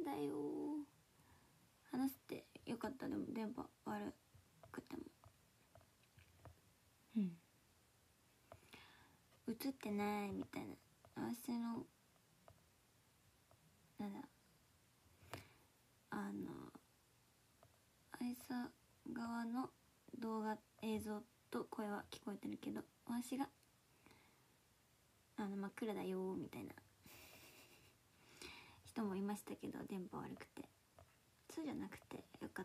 んだよ。話してよかった。でも電波悪くても映ってないみたいな、私のなんだ愛さ側の動画映像と声は聞こえてるけど、私が真っ暗だよみたいな人もいましたけど、電波悪くて。そうじゃなくてよかった。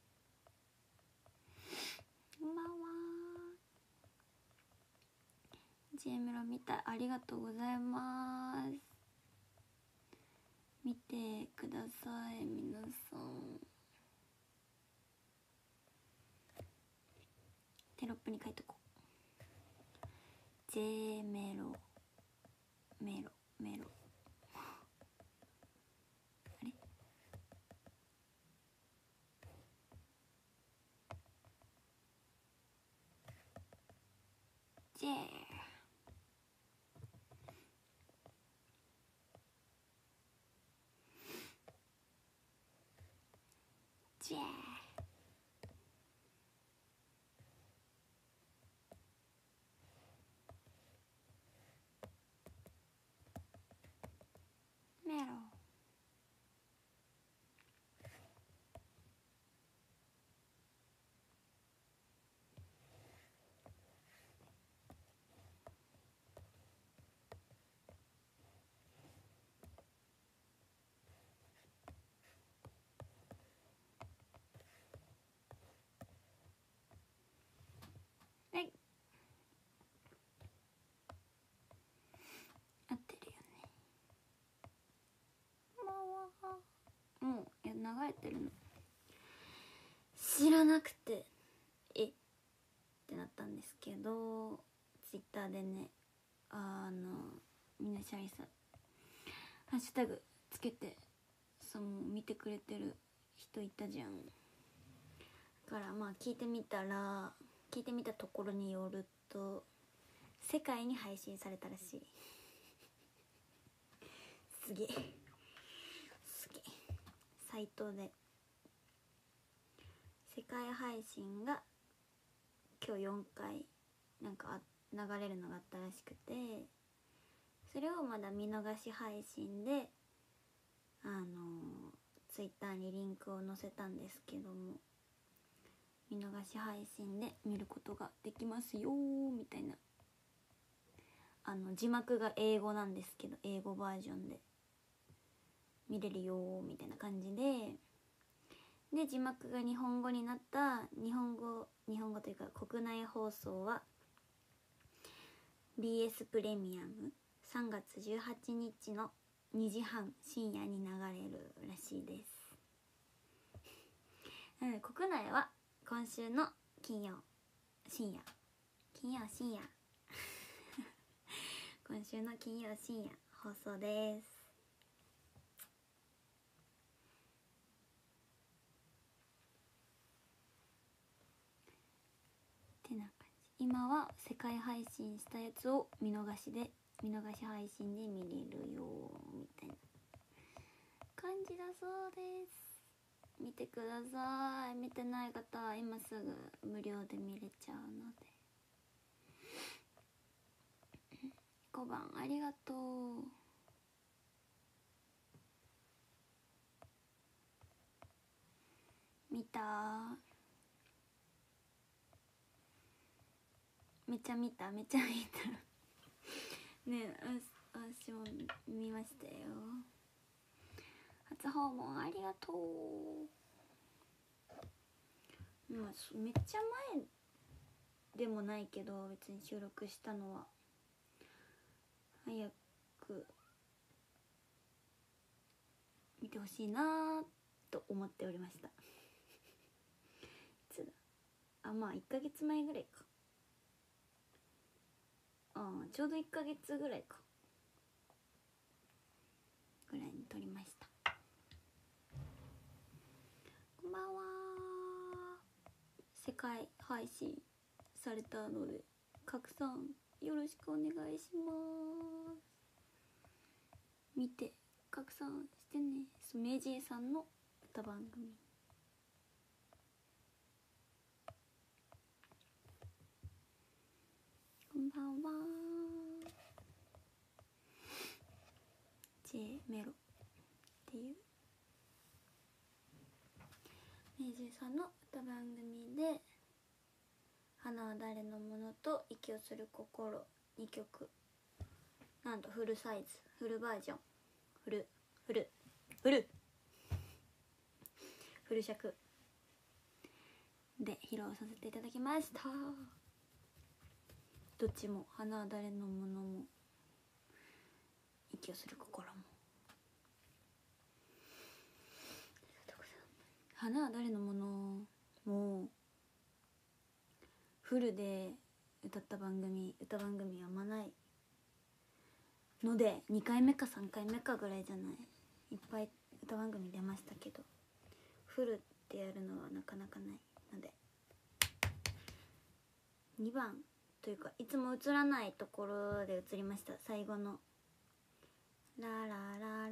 こんばんは。Jメロ見た、ありがとうございます。見てください皆さん。テロップに書いとこう。 J メロメロメロあれ、J J メロ。はい、合ってるよね。もう流れてるの知らなくてってなったんですけど、ツイッターでね、みんなシャイさハッシュタグつけて見てくれてる人いたじゃん。だからまあ聞いてみたところによると、世界に配信されたらしい。すげえサイトで世界配信が今日4回なんか流れるのがあったらしくて、それをまだ見逃し配信でツイッターにリンクを載せたんですけども、見逃し配信で見ることができますよみたいな、字幕が英語なんですけど、英語バージョンで見れるよみたいな感じで、字幕が日本語になった日本語というか国内放送は BS プレミアム3月18日の2時半深夜に流れるらしいです。なので国内は今週の金曜深夜今週の金曜深夜放送です。ってな感じ。今は世界配信したやつを見逃し配信で見れるよみたいな感じだそうです。見てください。見てない方は今すぐ無料で見れちゃうので。5番ありがとう。見た？めっちゃ見たねえ、私も見ましたよ。初訪問ありがとう。まあめっちゃ前でもないけど、別に収録したのは早く見てほしいなと思っておりました。いつだ、まあ1ヶ月前ぐらいか。ちょうど1ヶ月ぐらいかぐらいに撮りました。こんばんは。世界配信されたので拡散よろしくお願いします。見て拡散してね。 メジーさんの歌番組。こんばんは。 J メロっていうメジーさんの歌番組で「花は誰のもの」と「息をする心」2曲、なんとフルサイズ、フルバージョン、フル尺で披露させていただきました。どっちも「花は誰のもの」も「息をする心」も。花は誰のものもフルで歌番組はあんまないので、2回目か3回目かぐらいじゃない、いっぱい歌番組出ましたけど、フルってやるのはなかなかないので、2番というかいつも映らないところで映りました。最後のラララララララ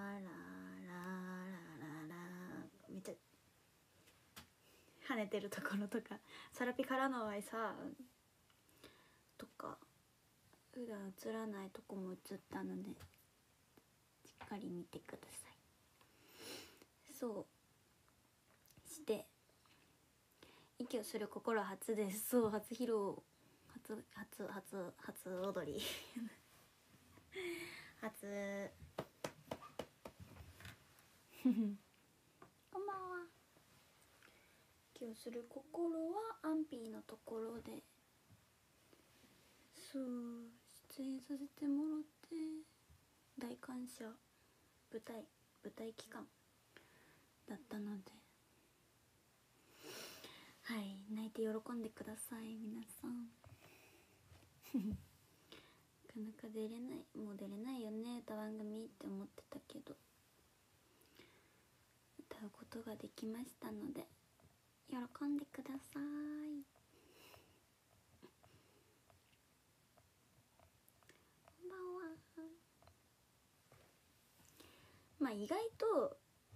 ラ、めっちゃ跳ねてるところとか、サラピからの愛さとか、普段映らないとこも映ったのでしっかり見てください。そうして息をする心初です。そう、初披露、初踊り初こんばんは。息をする心はアンピーのところで、そう出演させてもらって大感謝、舞台期間だったので、はい、泣いて喜んでください皆さんなかなか出れない、もう出れないよね歌番組って思ってたけど、歌うことができましたので喜んでください。こんばんは。まあ意外と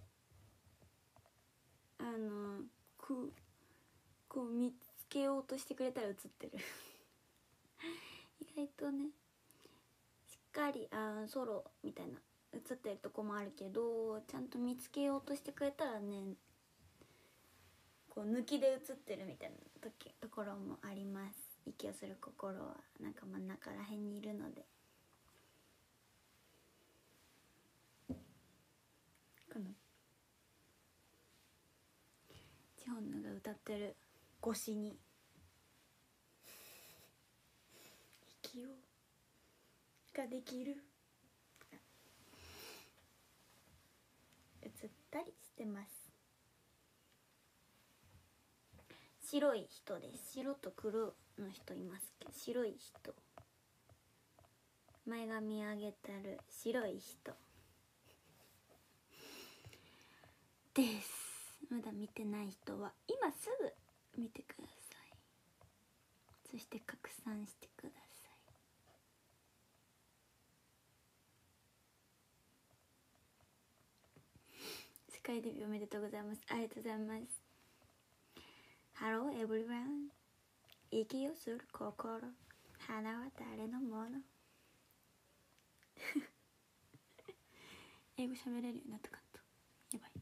こう見つけようとしてくれたら映ってる意外とね、しっかりソロみたいな映ってるとこもあるけど、ちゃんと見つけようとしてくれたらね、こう抜きで映ってるみたいなところもあります。息をする心はなんか真ん中らへんにいるので、このチホンヌが歌ってる越しに息をができる映ったりしてます。白い人です。白と黒の人いますけど、白い人、前髪上げてる白い人です。まだ見てない人は今すぐ見てください。そして拡散してください。世界デビューおめでとうございます。ありがとうございます。Hello everyone。 息をする心、花は誰のもの英語喋れるようになったかと。やばい。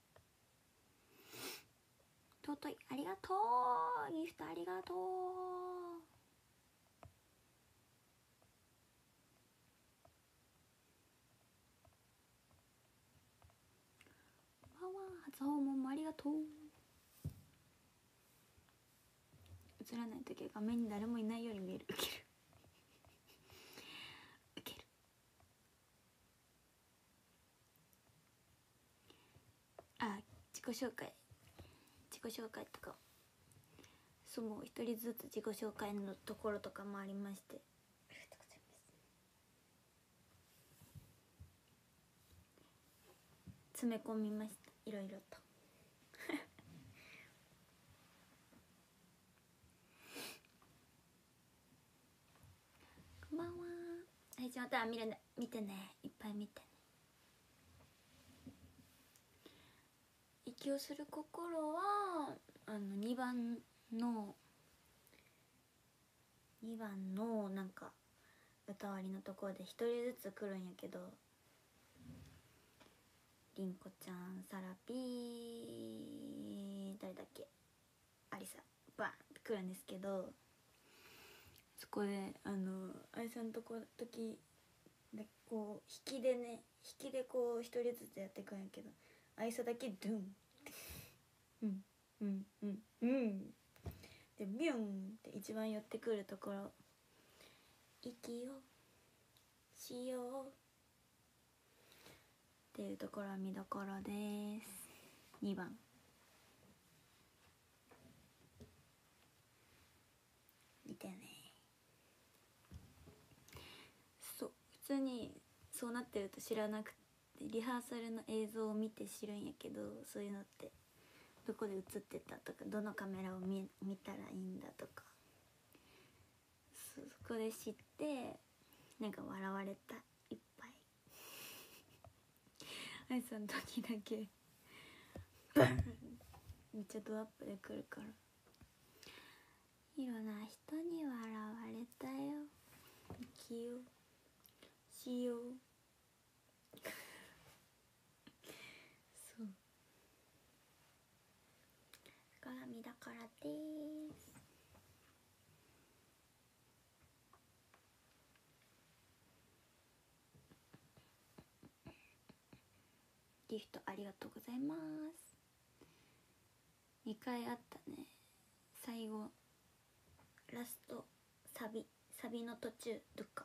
尊い、ありがとう。ギフトありがとう。わわ、初訪問もありがとう。映らないときは画面に誰もいないように見える。ウケるウケる。自己紹介とか、そう、一人ずつ自己紹介のところとかもありまして、ありがとうございます。詰め込みました、いろいろとこんばんは。はい、じゃあまた見てね、いっぱい見てね。 息をする心は2番のなんか歌割りのところで一人ずつ来るんやけど、りんこちゃん、サラピー、誰だっけ、アリサ、バーンって来るんですけど、そこでアリサの時でこう引きでこう一人ずつやってくんやけど、アリサだけドゥンってうんうんうんうんでビュンって一番寄ってくるところ、息をしようっていうところは見どころです。2番見てね。そう、普通にそうなってると知らなくて、リハーサルの映像を見て知るんやけど、そういうのってどこで映ってたとか、どのカメラを見たらいいんだとか、そこで知ってなんか笑われた、いっぱいあいさん時だけバンめっちゃドアップで来るから、いろんな人に笑われたよ、息をしようそう鏡だからです。ギフトありがとうございます。2回あったね。最後ラストサビの途中どっか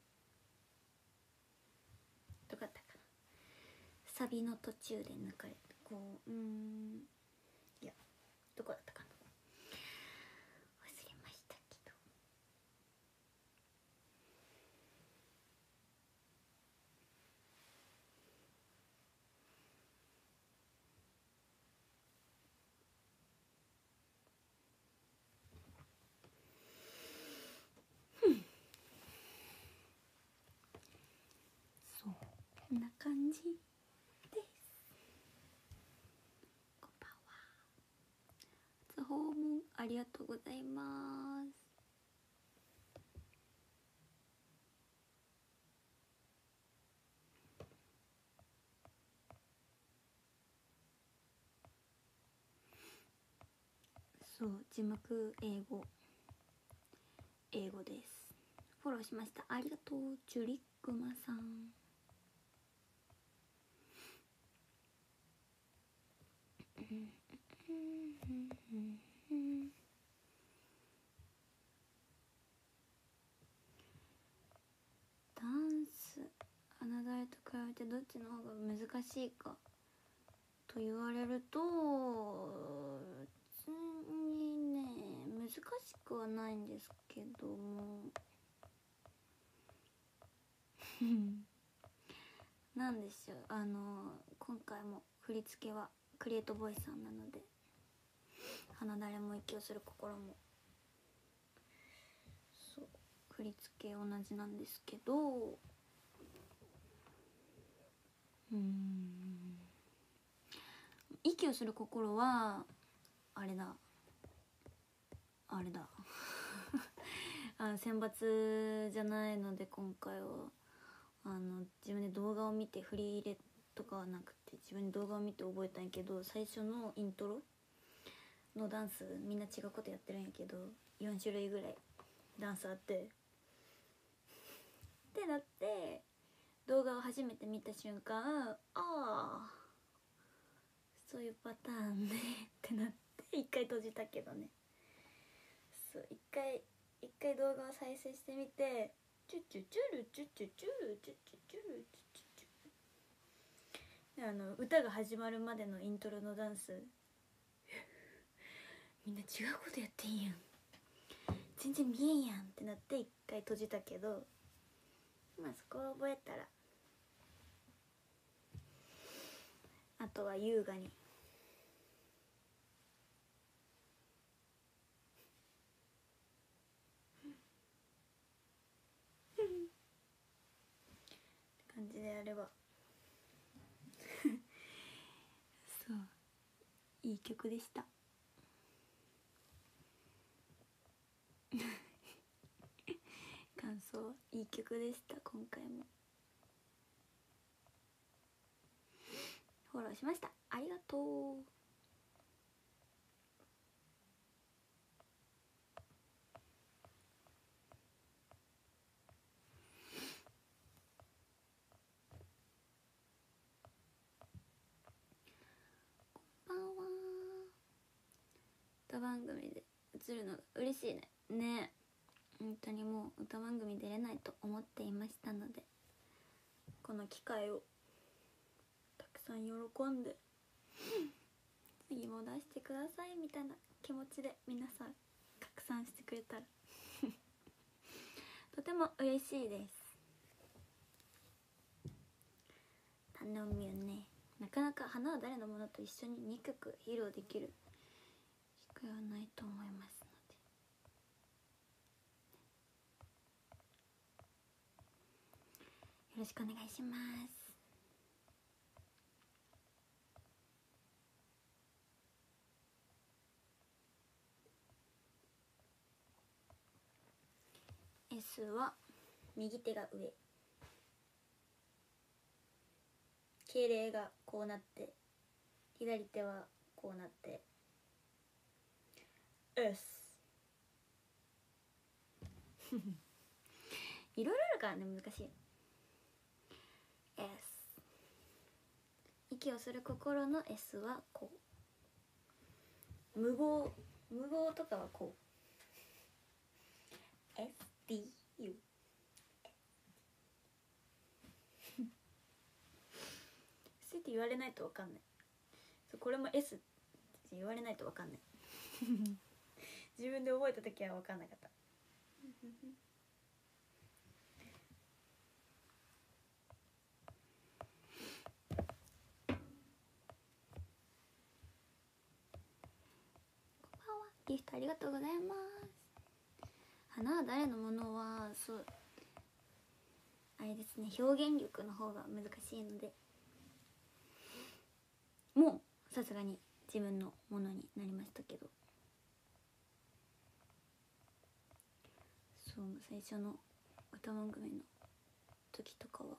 どこだったかな、サビの途中で抜かれた、こういやどこだったかな、忘れましたけど、そうこんな感じです。こんばんは。初訪問ありがとうございます。そう字幕英語です。フォローしました、ありがとう。ジュリックマさんダンス穴だれと比べてどっちの方が難しいかと言われると、別にね難しくはないんですけどもなんでしょう、今回も振り付けはクリエイトボイスさんなので、花だれも息をする心もそう振り付け同じなんですけど、息をする心はあれだ選抜じゃないので、今回は自分で動画を見て、振り入れとかはなくて自分で動画を見て覚えたんやけど、最初のイントロのダンスみんな違うことやってるんやけど、4種類ぐらいダンスあってってなって、動画を初めて見た瞬間、ああそういうパターンねってなって一回閉じたけどね。そう一回動画を再生してみて、チュチュチュルチュチュチュルチュチュチュルチュチュチュで、歌が始まるまでのイントロのダンスみんな違うことやってんやん、全然見えんやんってなって一回閉じたけど、まあそこを覚えたらあとは優雅に感じでやればそういい曲でした感想いい曲でした。今回もフォローしました、ありがとう。こんばんは。歌番組で映るのが嬉しいね。ね、本当にもう歌番組出れないと思っていましたので、この機会をたくさん喜んで次も出してくださいみたいな気持ちで皆さん拡散してくれたらとても嬉しいです。頼むよね。なかなか花は誰のものと一緒に2曲披露できる機会はないと思いますのでよろしくお願いします。S は右手が上、敬礼がこうなって、左手はこうなって S いろいろあるからね、難しい。 S、 息をする心の S はこう、無謀とかはこう SDU そうって言われないと分かんない。そう、これも S って言われないと分かんない自分で覚えた時は分かんなかったギフトありがとうございます。花は誰のものは、そうあれですね、表現力の方が難しいので、もうさすがに自分のものになりましたけど、そう最初の歌番組の時とかは、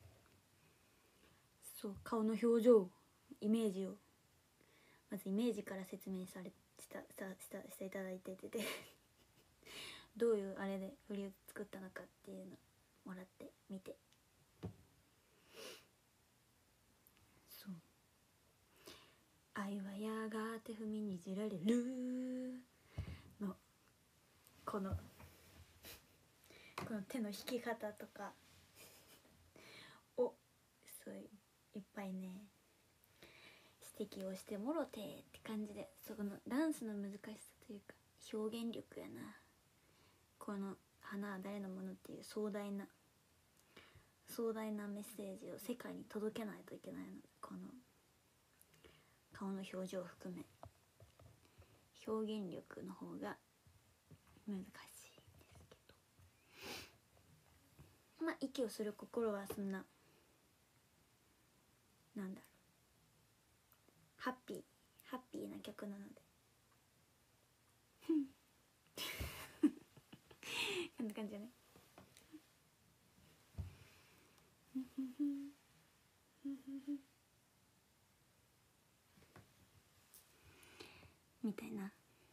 そう顔の表情、イメージをまずイメージから説明していただいててどういうあれで振りを作ったのかっていうのもらって見て、そう愛はやがて踏みにじられるのこの手の引き方とかをそういっぱいね指摘をしてもろてって感じで、そこのダンスの難しさというか表現力やな。この花は誰のものっていう壮大なメッセージを世界に届けないといけないので、この顔の表情を含め表現力の方が難しいんですけど、まあ息をする心はそんな、なんだろう、ハッピーな曲なのでこんな感じじゃないみたいな、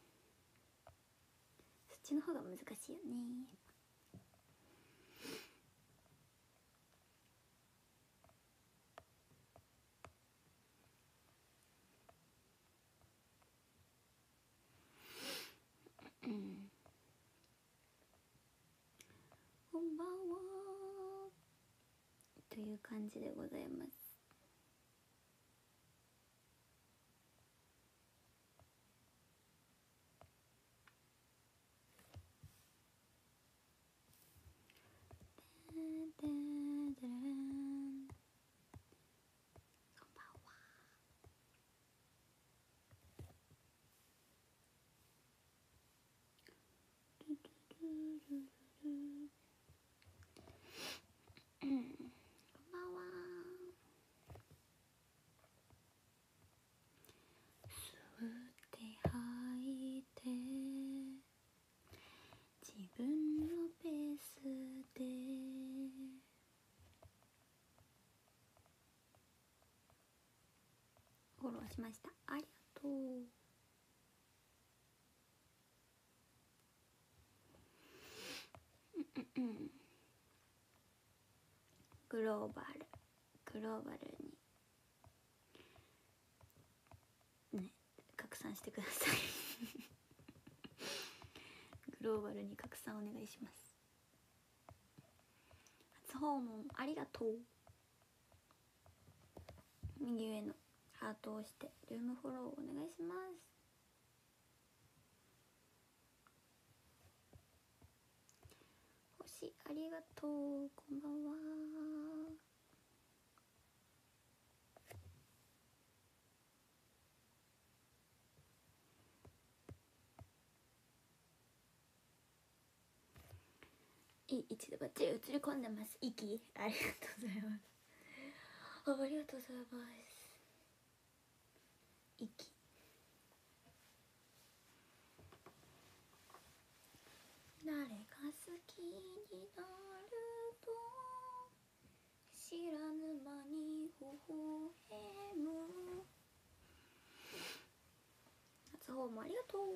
そっちの方が難しいよね。こんばんはという感じでございます。こんばんは。こんばんは。 フォローしました。ありがとう。グローバルにね拡散してくださいグローバルに拡散お願いします。初訪問ありがとう。右上のハートを押してルームフォローお願いします。星ありがとう。こんばんは。いい位置でバッチリ映り込んでます。息ありがとうございます。ありがとうございます。息誰が好きになると知らぬ間に微笑む。初訪問ありがとう。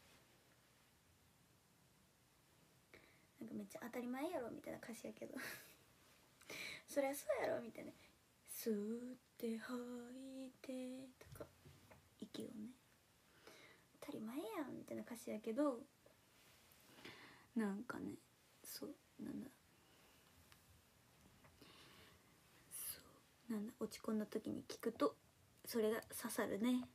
なんかめっちゃ当たり前やろみたいな歌詞やけどそりゃそうやろみたいな、吸って吐いてとか息をね当たり前やんみたいな歌詞やけど、なんかね、そうなんだ落ち込んだ時に聞くとそれが刺さるね。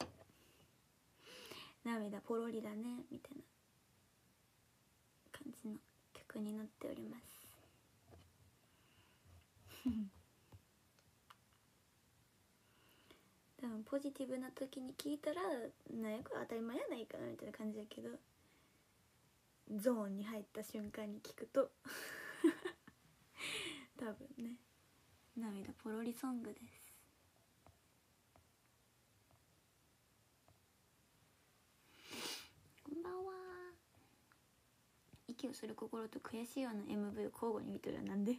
涙ポロリだねみたいな感じの曲になっております多分ポジティブな時に聞いたらなんやこれ当たり前やないかなみたいな感じやけど、ゾーンに入った瞬間に聞くと多分ね、涙ポロリソングです。こんばんは。息をする心と悔しいような MV を交互に見てる。なんで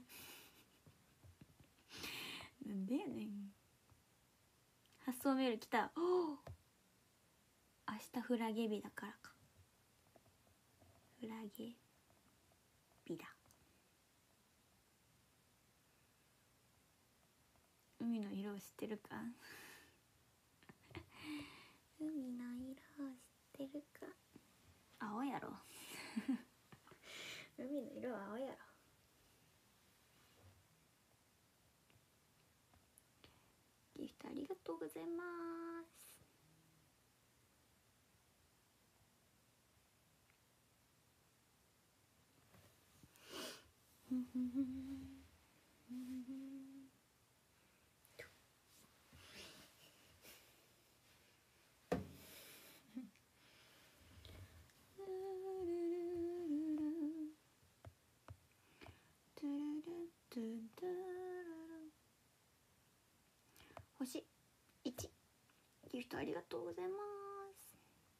なんでやねん。発送メール来た。明日フラゲ日だからか。フラゲ日だ。海の色を知ってるか海の色を知ってるか。青やろ海の色は青やろ。ギフトありがとうございます星1、ギフトありがとうございます。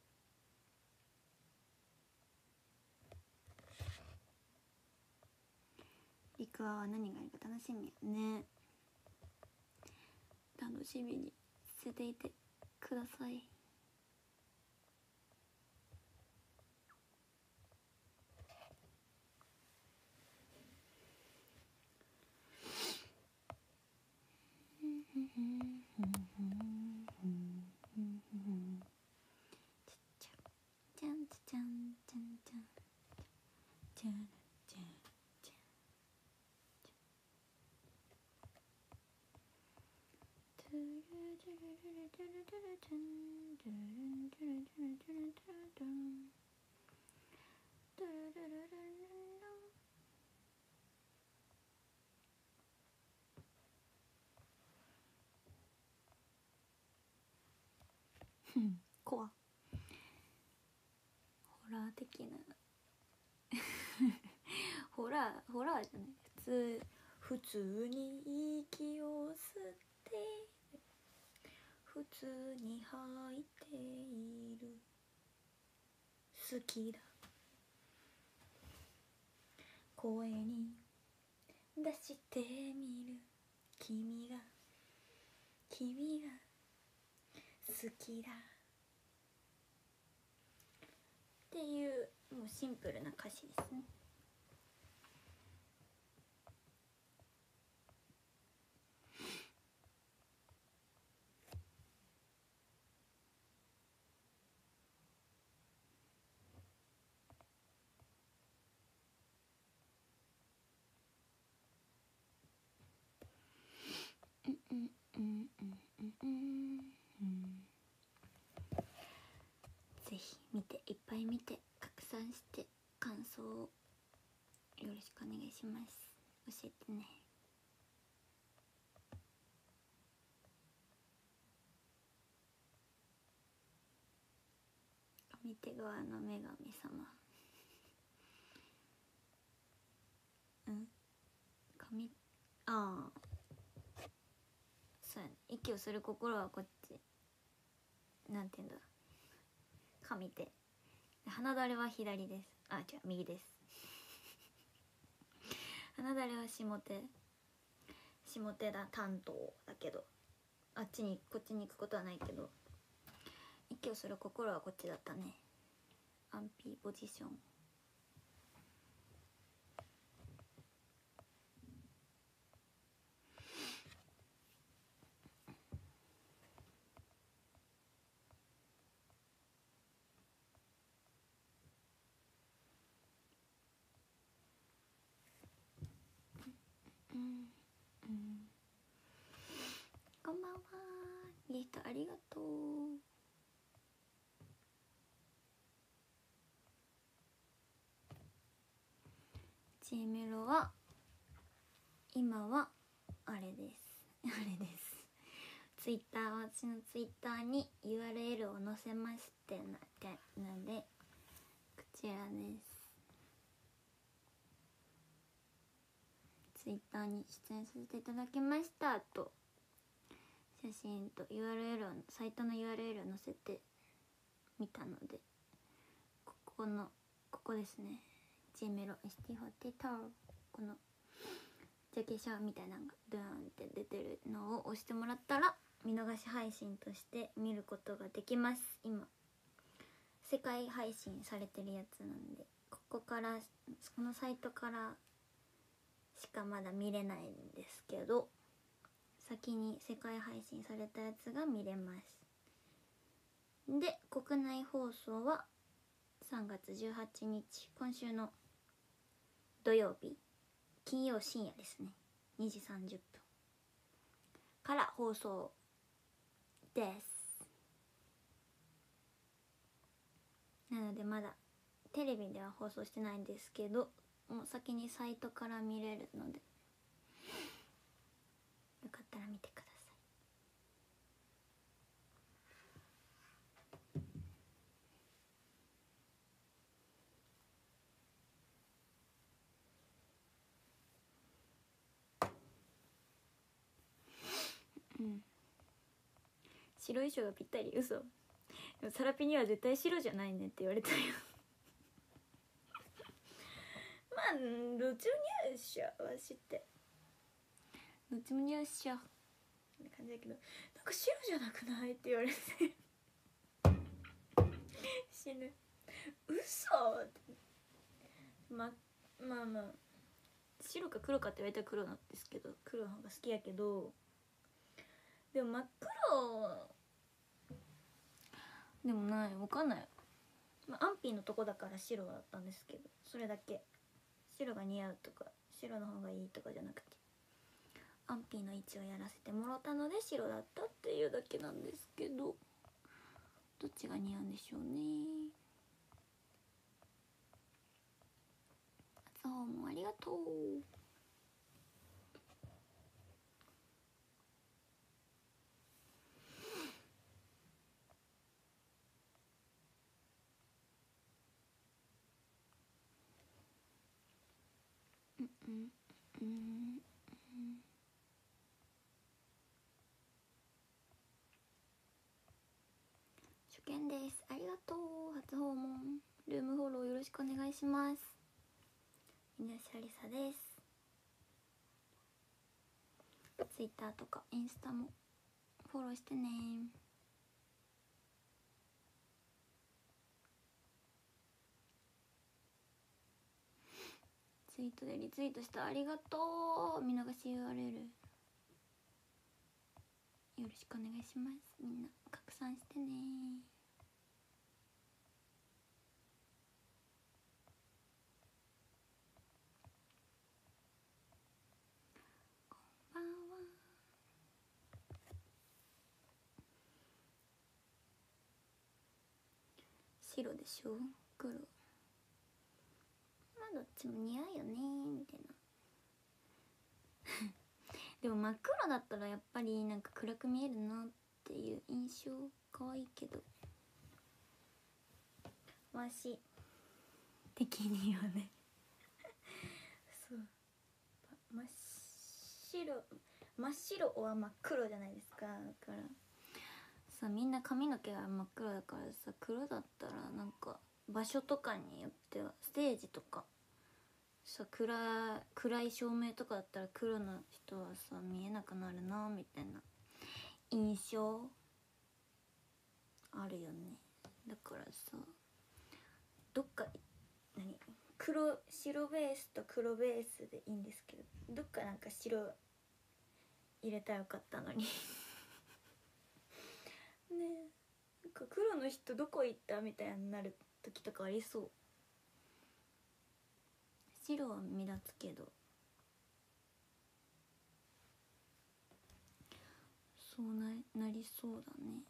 リクワは何があるか楽しみやね。楽しみにしていてください。ちゃんちゃんちゃんちゃんちゃんちゃんちゃん。怖っ。ホラー的なホラーじゃない。普通に息を吸って普通に吐いている。好きだ。声に出してみる。君が好きだっていうもうシンプルな歌詞ですね。ぜひ見て、いっぱい見て拡散して感想をよろしくお願いします。教えてね。上手側の女神様。ああそうやね。息をする心はこっち、なんて言うんだ、上手。鼻だれは左です。あ、違う、右です。鼻だれは下手だ担当だけど、こっちに行くことはないけど、息をする心はこっちだったね。アンピーポジション。こんばんは。ギフトありがとう。Gメロは今はあれですツイッター、私のツイッターに URL を載せましてなんでこちらです。ツイッターに出演させていただきましたと写真と URL を、サイトの URL を載せてみたので、ここですね。 G メロ ST48 このジャケ写みたいなのがドゥーンって出てるのを押してもらったら見逃し配信として見ることができます。今世界配信されてるやつなんで、このサイトからしかまだ見れないんですけど、先に世界配信されたやつが見れます。で、国内放送は3月18日、今週の土曜日、金曜深夜ですね、2時30分から放送です。なのでまだテレビでは放送してないんですけど、もう先にサイトから見れるので、よかったら見てください。白衣装がぴったり。嘘。でもサラピには絶対白じゃないねって言われたよまあどっちも似合うっしょ、わしってどっちも似合うっしょって感じだけど、なんか白じゃなくないって言われて死ぬ。嘘。まあ白か黒かって言われたら黒なんですけど、黒の方が好きやけど、でも真っ黒でもない、わかんない、アンピーのとこだから白だったんですけど、それだけ。白が似合うとか白の方がいいとかじゃなくて、アンピーの位置をやらせてもらったので白だったっていうだけなんですけど、どっちが似合うんでしょうね。初訪問ありがとう。初見です。ありがとう。初訪問。ルームフォローよろしくお願いします。みなしありさです。ツイッターとかインスタもフォローしてね。 ツイートでリツイートしたありがとう。見逃し URL よろしくお願いします。みんな拡散してね。こんばんは。白でしょ、黒。まあどっちも似合うよねみたいなでも真っ黒だったらやっぱりなんか暗く見えるなっていう印象。可愛いけどわし的にはねそう真っ白は真っ黒じゃないですか。だからさ、みんな髪の毛が真っ黒だからさ、黒だったらなんか場所とかによってはステージとかさ、暗い照明とかだったら黒の人はさ見えなくなるなみたいな印象あるよね。だからさ、どっか白ベースと黒ベースでいいんですけど、どっかなんか白入れたらよかったのにねえ、なんか黒の人どこ行ったみたいになる時とかありそう。白は目立つけど、そうなりそうだね。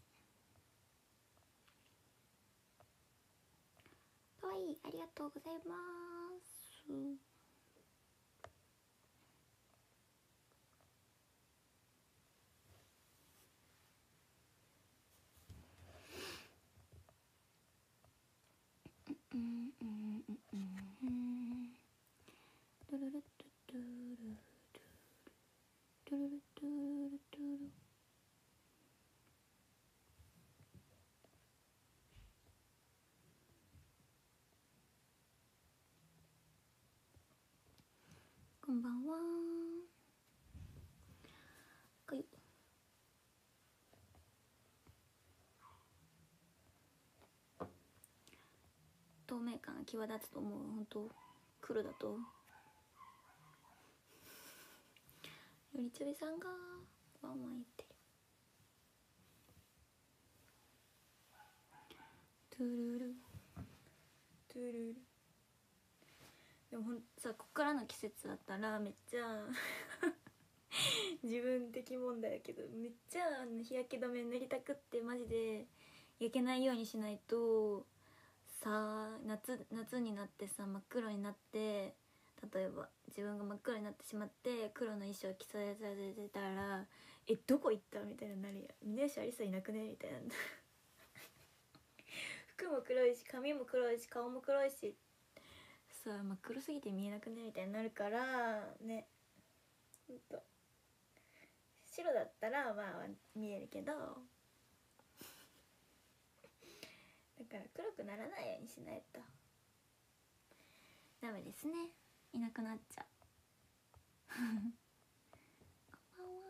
かわいい、ありがとうございます。こんばんは。かゆ透明感が際立つと思う。本当黒だとよりちょびさんがワンワン言ってる。トゥルルトゥルル。でもさ、こっからの季節だったらめっちゃ自分的問題だけど、めっちゃ日焼け止め塗りたくってマジで焼けないようにしないとさ、夏になってさ真っ黒になって、例えば自分が真っ黒になってしまって黒の衣装着させられてたら、どこ行ったみたいになるやん。峰吉ありさいなくねみたいな服も黒いし髪も黒いし顔も黒いしさ、真っ黒すぎて見えなくねみたいになるからね。ほんと白だったらまあ見えるけど、だから黒くならないようにしないとダメですね。いなくなっちゃうこんばんは。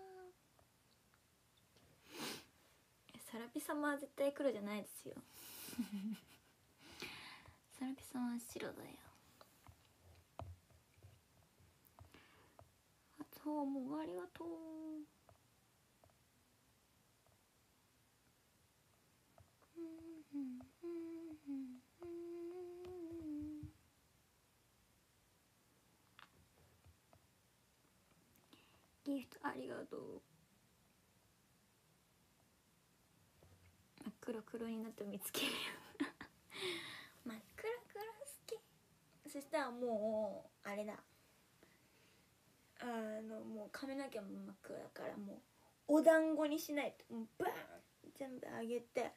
サラピ様は絶対黒じゃないですよサラピ様は白だよ。どうもありがとう。ギフトありがとう。黒になって見つけるよ真っ黒好き。そしたらもうあれだ、もう髪の毛も真っ黒だから、もうお団子にしないと。もうバーン全部あげて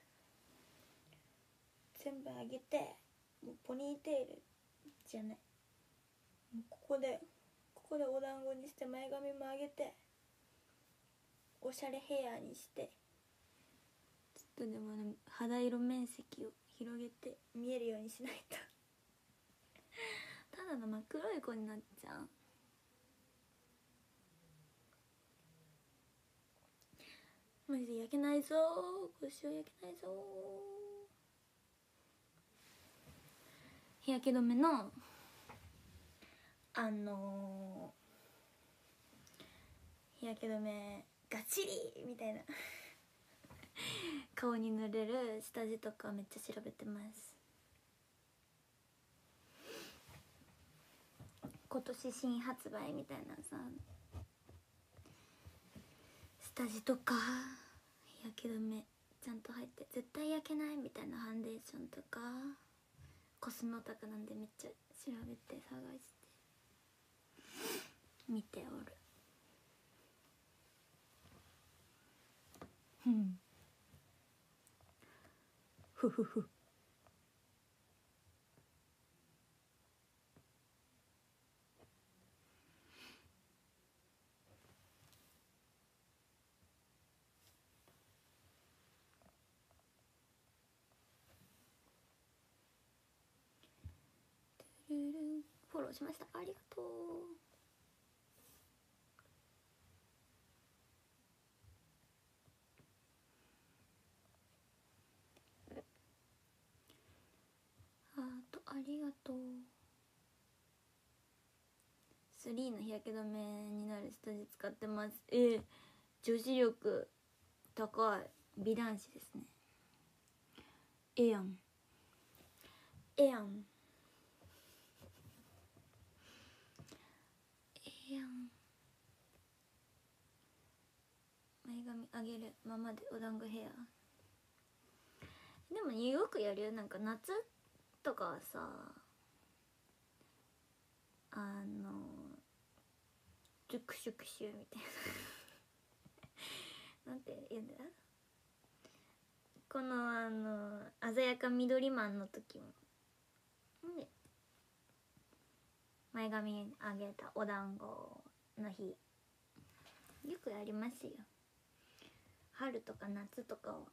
もうポニーテールじゃない、もうここでお団子にして、前髪も上げておしゃれヘアにして、ちょっとでもね肌色面積を広げて見えるようにしないとただの真っ黒い子になっちゃう。マジで焼けないぞー、腰は焼けないぞー。日焼け止めの日焼け止めガチリみたいな顔に塗れる下地とかめっちゃ調べてます。今年新発売みたいなさ下地とか日焼け止めちゃんと入って絶対焼けないみたいなハンデーションとかコスメオタクなんでめっちゃ調べて探して見ておる。ふふふ。フォローしました、ありがとう。ありがとう。3の日焼け止めになる下地使ってます。女子力高い美男子ですね。ええやんええやんええやん。前髪上げるままでお団子ヘア。でもよくやるよ。なんか夏とかはさジュクシュクシュみたいななんて言うんだ、この鮮やか緑マンの時もね、前髪上げたお団子の日よくやりますよ。春とか夏とかは。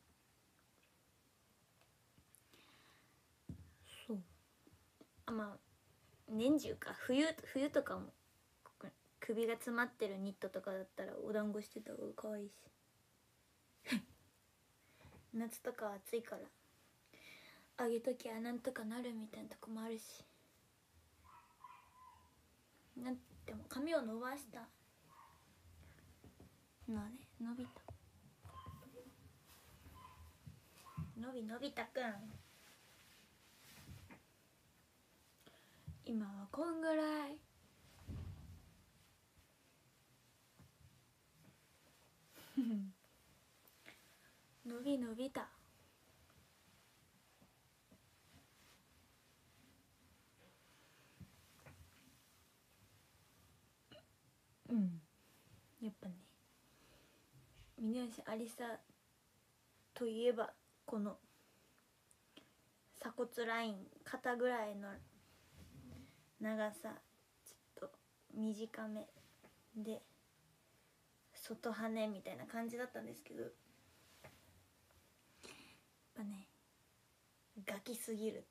そうまあ年中か。冬とかも首が詰まってるニットとかだったらお団子してた方が可愛いし夏とかは暑いから上げときゃなんとかなるみたいなとこもあるし、なんでも髪を伸ばしたので伸びたくん今はこんぐらい伸びた。やっぱね峯吉ありさといえばこの鎖骨ライン肩ぐらいの長さちょっと短めで外羽みたいな感じだったんですけど、やっぱねガキすぎる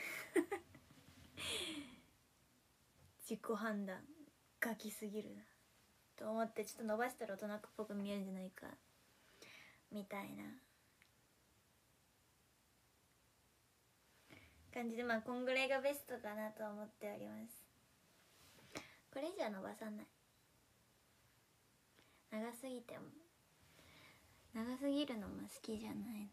自己判断ガキすぎるなと思って、ちょっと伸ばしたら大人っぽく見えるんじゃないかみたいな感じで、まあこんぐらいがベストかなと思っております。これ以上伸ばさない。長すぎても長すぎるのも好きじゃないので。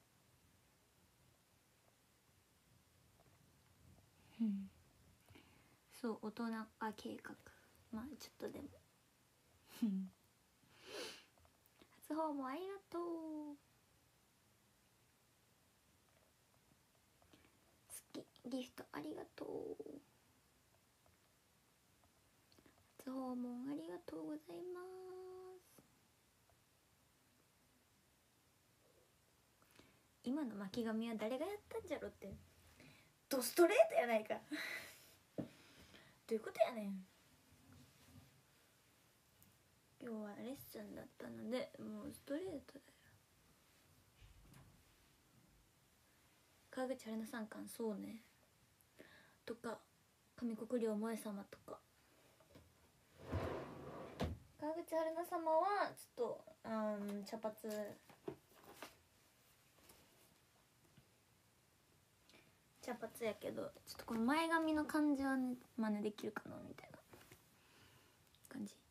そう大人化計画、まあちょっとでも初訪問ありがとう。好きギフトありがとう。初訪問ありがとうございます。今の巻き髪は誰がやったんじゃろって、ドストレートやないかどういうことやねん。今日はレッスンだったのでもうストレートだよ。川口春奈さん感そうねとか上国良萌様とか、川口春奈様はちょっと茶髪髪やけど、ちょっとこの前髪の感じはね真似できるかなみたいな感じ。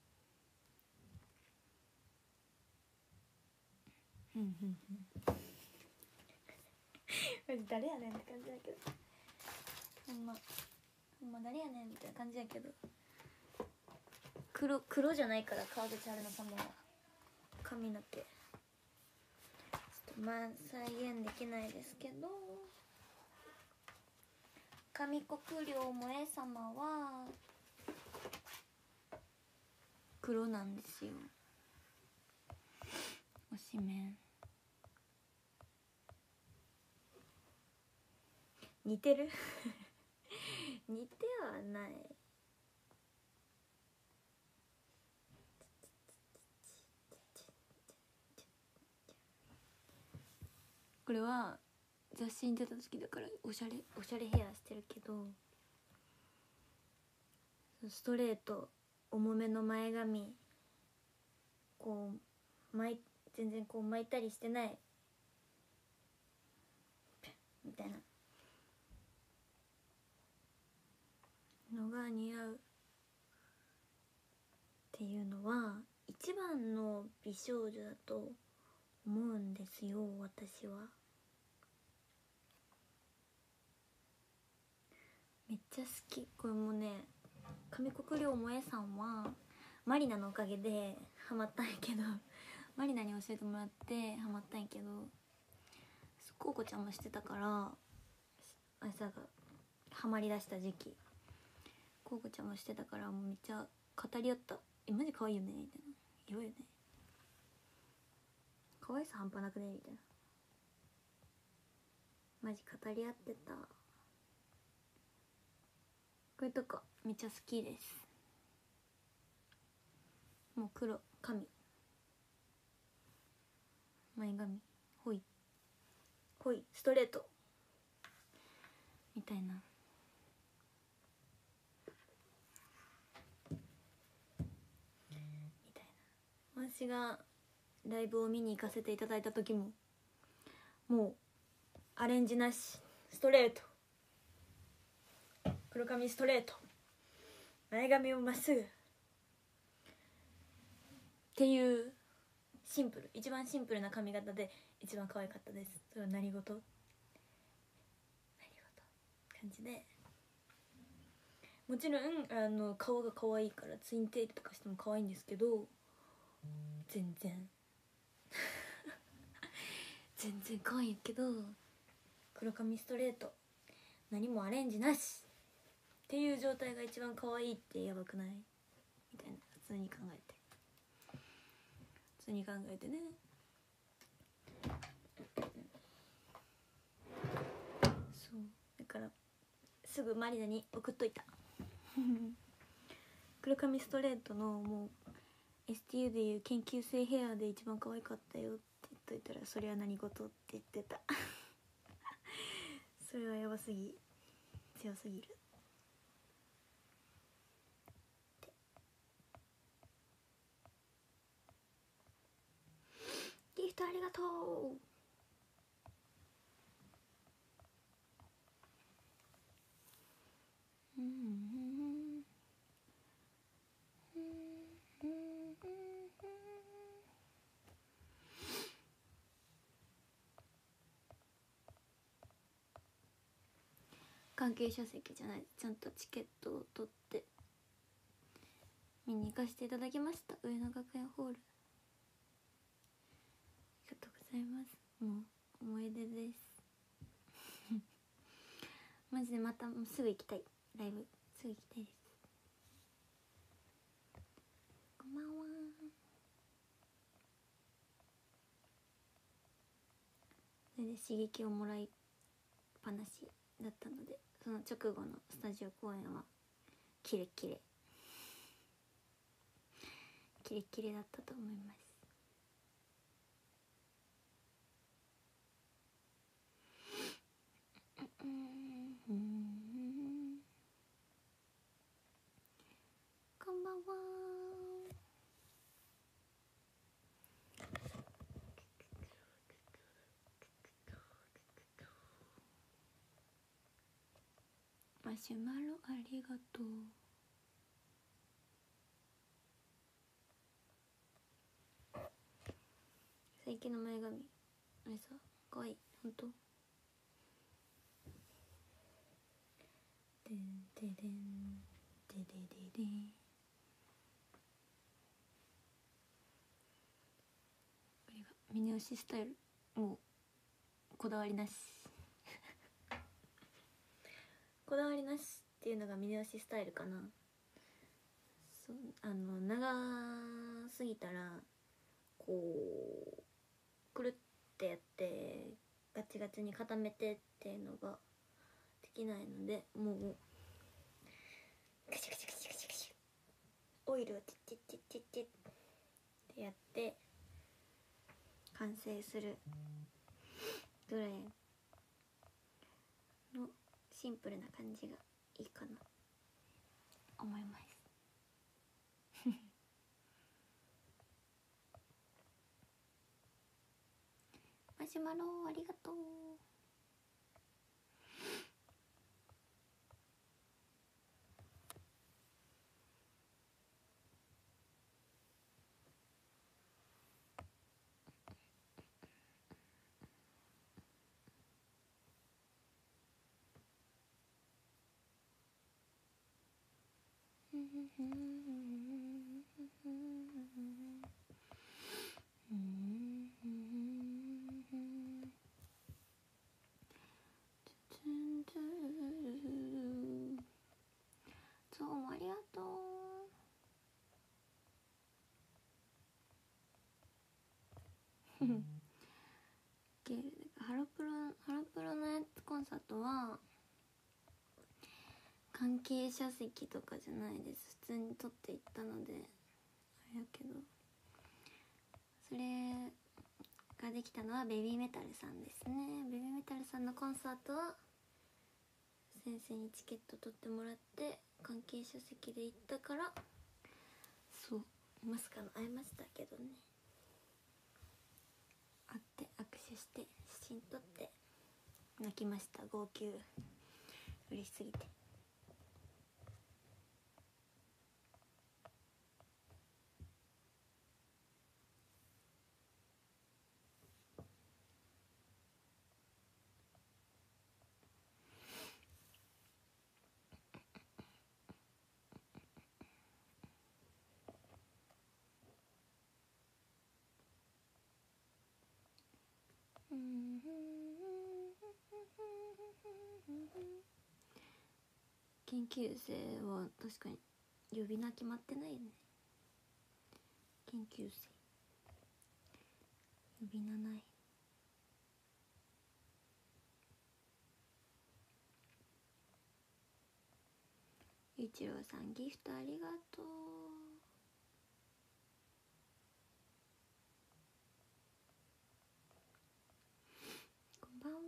マジ誰やねんって感じだけど、ほんま誰やねんみたいな感じやけど、黒じゃないから川口春奈様は髪の毛ちょっとまあ再現できないですけど、上国領萌え様は黒なんですよ。おしめん似てる似てはない。これは雑誌に出た時だからおしゃれヘアしてるけど、ストレート重めの前髪こう全然こう巻いたりしてないみたいなのが似合うっていうのは一番の美少女だと思うんですよ、私は。めっちゃ好き。これもね、上国料萌えさんはマリナのおかげでハマったんやけどマリナに教えてもらってハマったんやけど、コウコちゃんもしてたから、あれさがハマりだした時期コウコちゃんもしてたから、もうめっちゃ語り合った。マジ可愛いよねみたいな、色よね、可愛さ半端なくねみたいな、マジ語り合ってた。これとかめっちゃ好きです。もう黒髪前髪ほいストレートみたいな。私がライブを見に行かせていただいた時ももうアレンジなし、ストレート黒髪ストレート前髪をまっすぐっていう一番シンプルな髪型で一番可愛かったです。それは何事感じで、もちろん顔が可愛いからツインテールとかしても可愛いんですけど、全然可愛いけど黒髪ストレート何もアレンジなしっていう状態が一番可愛いってやばくないみたいな、普通に考えてね。そうだからすぐマリナに送っといた黒髪ストレートのもう STU でいう研究生ヘアで一番可愛かったよって言っといたら、それは何事って言ってたそれはやばすぎ、強すぎる。ギフトありがとう。関係者席じゃない、ちゃんとチケットを取って見に行かせていただきました。上野学園ホール、ありがとうございます。もう思い出ですマジでまたもうすぐ行きたい、ライブすぐ行きたいです。こんばんは。それで刺激をもらいっぱなしだったので、その直後のスタジオ公演はキレッキレだったと思います。こんばんは。 マシュマロありがとう。最近の前髪あれさかわいい。ほんとでんででんででででん。これがミニオシスタイル。もうこだわりなしこだわりなしっていうのがミニオシスタイルかな。そう長すぎたらこうくるってやってガチガチに固めてっていうのができないので、もうガシガシガシガシガシオイルをチッチッチッチッチッってやって完成するぐらいのシンプルな感じがいいかな思います。マシュマロありがとう。そうもありがとう。ハロプロのやつコンサートは関係者席とかじゃないです。普通に撮っていったのであれやけど、それができたのはベビーメタルさんですね。ベビーメタルさんのコンサートは先生にチケット取ってもらって関係者席で行ったから、そうまさかの会えましたけどね。会って握手して写真撮って泣きました。号泣、嬉しすぎて。研究生は確かに呼び名決まってないよね。研究生呼び名ない。ゆういちろうさんギフトありがとう。こんばんは。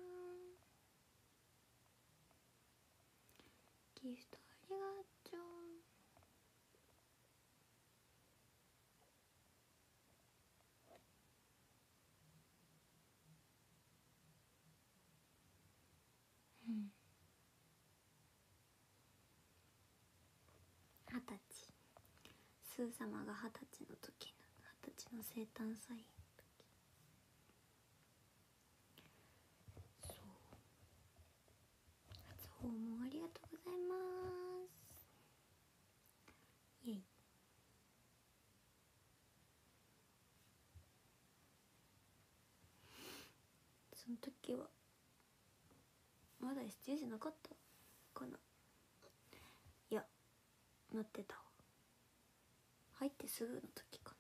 ギフトありがとう。20歳、スー様が20歳の時の20歳の生誕祭の時。そう初訪問ありがとうございます。イエイ。その時はまだ7時なかったかな。いやなってたわ。入ってすぐの時かな。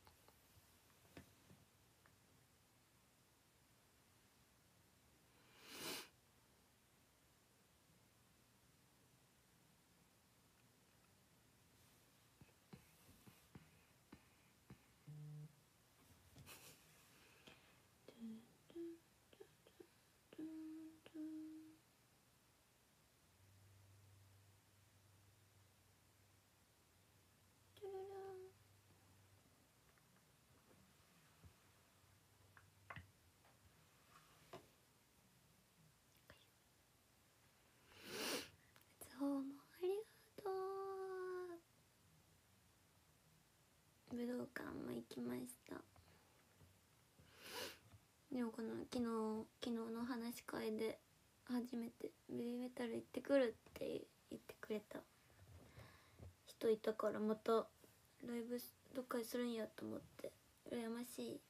会で初めてベビーメタル行ってくるって言ってくれた人いたから、またライブどっかでするんやと思って羨ましい。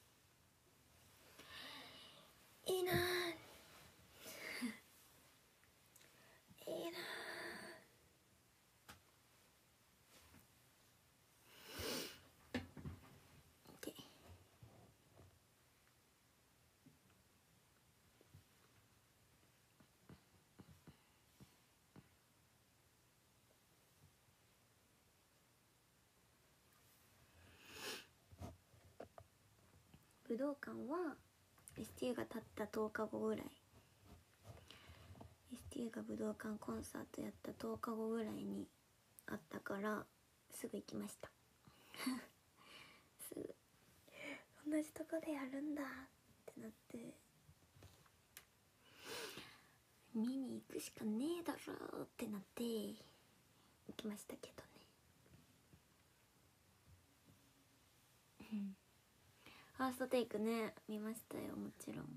いいなぁいいなぁ。で武道館は STU が立った10日後ぐらい、 STU が武道館コンサートやった10日後ぐらいにあったからすぐ行きましたすぐ同じとこでやるんだってなって見に行くしかねえだろってなって行きましたけどねファーストテイクね見ましたよ、もちろん。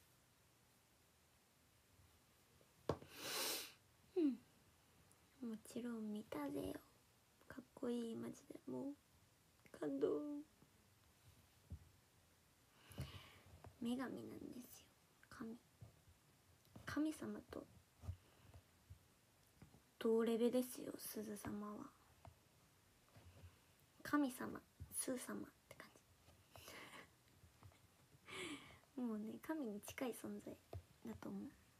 もちろん見たぜよ。かっこいい、マジでもう感動。女神なんですよ、神様と同レベですよ、鈴様は。神様、スー様って感じもうね、神に近い存在だと思う。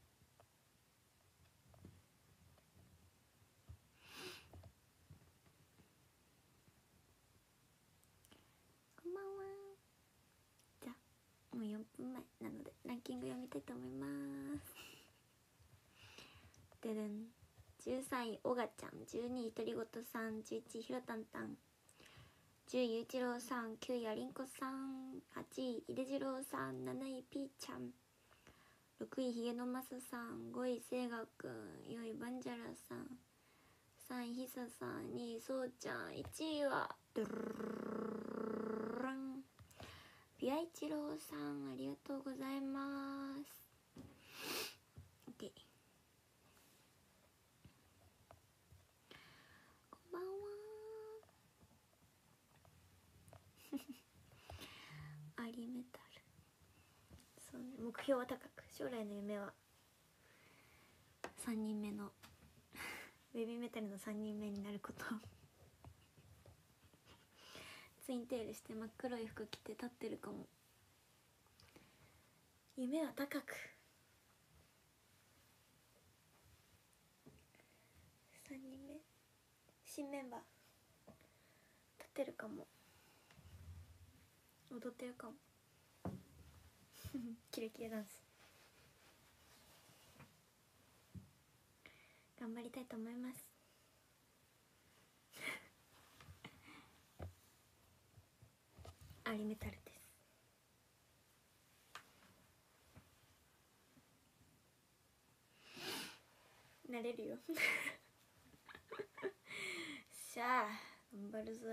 こんばんは。じゃあもう4分前なのでランキング読みたいと思います。ででん。13位おがちゃん、12位独り言さん、11位ひろたんたん、10位ゆういちろうさん、9位ありんこさん、8位いでじろうさん、7位ぴーちゃん、6位ひげのますさん、5位せいがくん、4位バンジャラさん、3位ひささん、2位そうちゃん、1位はドゥルルルルンピアイチローさん、ありがとうございます。 OK、 こんばんはアリメタル、そうね、目標は高く、将来の夢は3人目のベビーメタルの3人目になることツインテールして真っ黒い服着て立ってるかも。夢は高く、3人目新メンバー立ってるかも、踊ってるかもキレキレダンス頑張りたいと思いますアリメタルです。なれるよしゃあ頑張るぞ。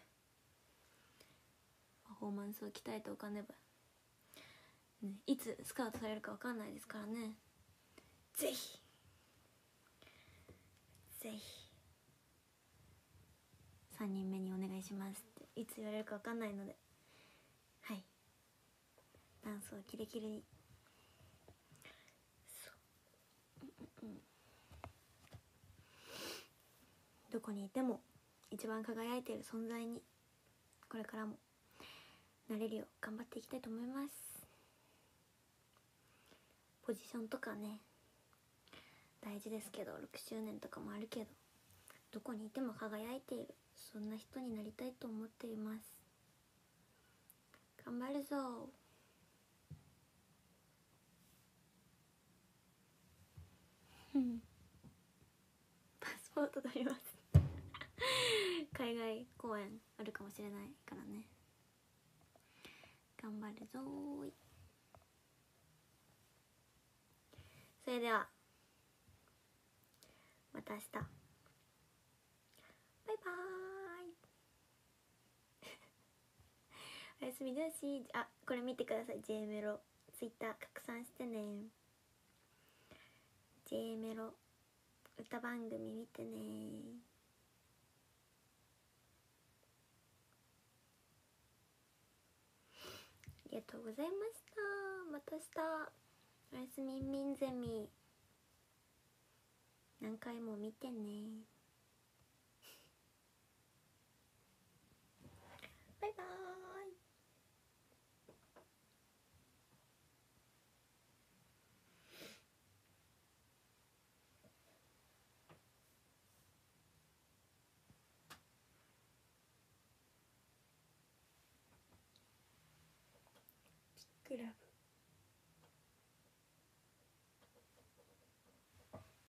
パフォーマンスを鍛えておかねば、ね、いつスカウトされるか分かんないですからね。ぜひぜひ3人目にお願いしますっていつ言われるか分かんないので、はい、ダンスをキレキレに、そう、どこにいても一番輝いている存在にこれからもなれるよう頑張っていきたいと思います。ポジションとかね大事ですけど、6周年とかもあるけど、どこにいても輝いている、そんな人になりたいと思っています。頑張るぞ。パスポート取ります海外公演あるかもしれないからね、頑張るぞーい。それではまた明日、バイバーイおやすみなし。あ、これ見てください、 J メロツイッター拡散してね。 J メロ歌番組見てね。ありがとうございました。また明日。おやすみみんゼミ。何回も見てね。バイバーイ。クラブ